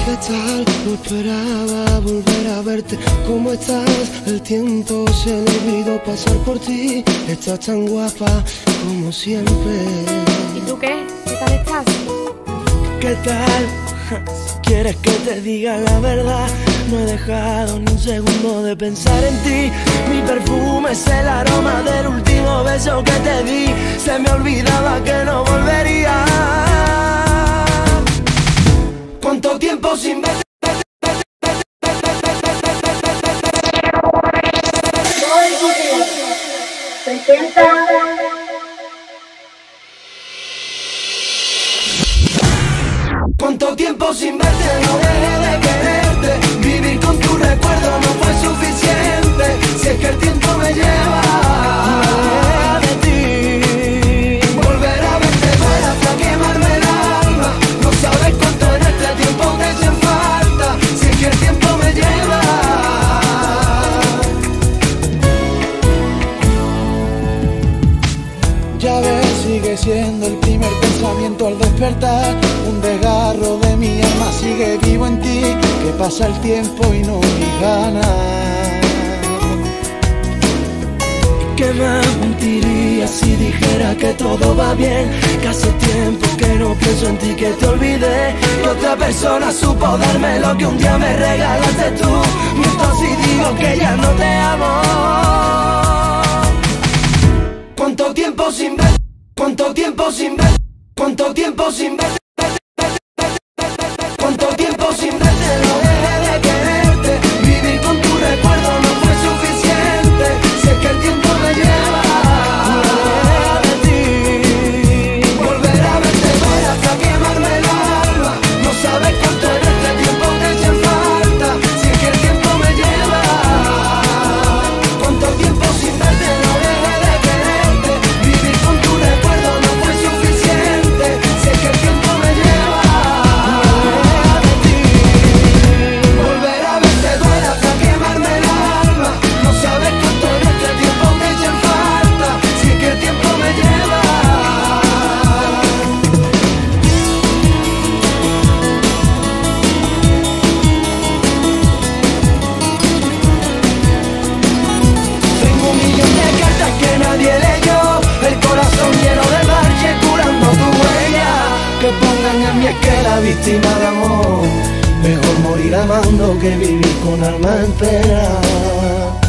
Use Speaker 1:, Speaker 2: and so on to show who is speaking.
Speaker 1: ¿Qué tal? No esperaba volver a verte. ¿Cómo estás? El tiempo se le olvidó pasar por ti. Estás tan guapa como siempre.
Speaker 2: ¿Y tú qué? ¿Qué tal estás?
Speaker 1: ¿Qué tal? Si quieres que te diga la verdad, no he dejado ni un segundo de pensar en ti. Mi perfume es el aroma del último beso que te di. Se me olvidaba que no volvería. ¿Cuánto tiempo sin verte? ¿Cuánto tiempo sin verte? No dejé de quererte. Vivir con tu recuerdo no fue suficiente. Si es que el tiempo me lleva de ti. Volver a verte duele hasta quemarme el alma. No sabes cuánto en este tiempo te hace falta. Si es que el tiempo me lleva. Ya ves, sigue siendo el primer pensamiento al despertar. Un desgarro de mi alma sigue vivo en ti. Que pasa el tiempo y no mis ganas. ¿Y qué más mentiría si dijera que todo va bien? Que hace tiempo que no pienso en ti, que te olvidé. Que otra persona supo darme lo que un día me regalaste tú. Miento si digo que ya no te amo. ¿Cuánto tiempo sin ver? ¿Cuánto tiempo sin ver? ¿Cuánto tiempo sin ver? ¿Cuánto tiempo sin verte? No dejé de quererte. Vivir con tu recuerdo no fue suficiente. Sé que el tiempo me lleva de ti. Volver a verte duele hasta quemarme el alma. No sabes cuánto en este tiempo te hace falta. Si es que el tiempo me lleva. ¿Cuánto tiempo sin verte? No dejé de quererte. Vivir con tu recuerdo no fue suficiente. Sé que el tiempo me lleva. Que pongan en mí es que la víctima de amor. Mejor morir amando que vivir con alma en pena.